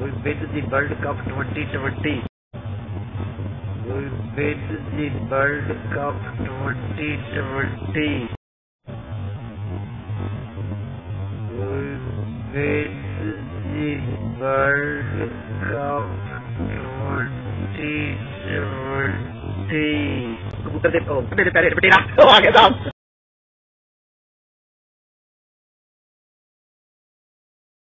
We win the World Cup 2020. We win the World Cup 2020. We win the World Cup 2020. कबूतर दे प्यारे बेटे ना आगे साहब